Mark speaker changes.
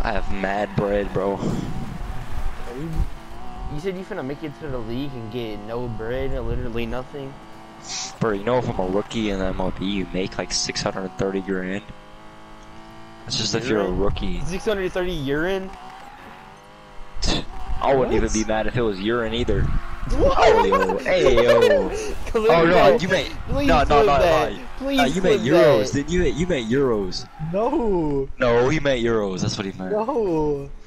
Speaker 1: I have mad bread, bro.
Speaker 2: You said you finna make it to the league and get no bread, literally nothing?
Speaker 1: Bro, you know if I'm a rookie in the MLB, you make like 630 grand. That's just if you're a rookie.
Speaker 2: 630 urine?
Speaker 1: I wouldn't even be mad if it was urine either.
Speaker 2: What?
Speaker 1: Oh, yo. Hey, yo. Oh, no, you made... No. You meant euros, didn't you? You meant euros.
Speaker 3: No.
Speaker 1: No, he meant euros. That's what he meant.
Speaker 3: No.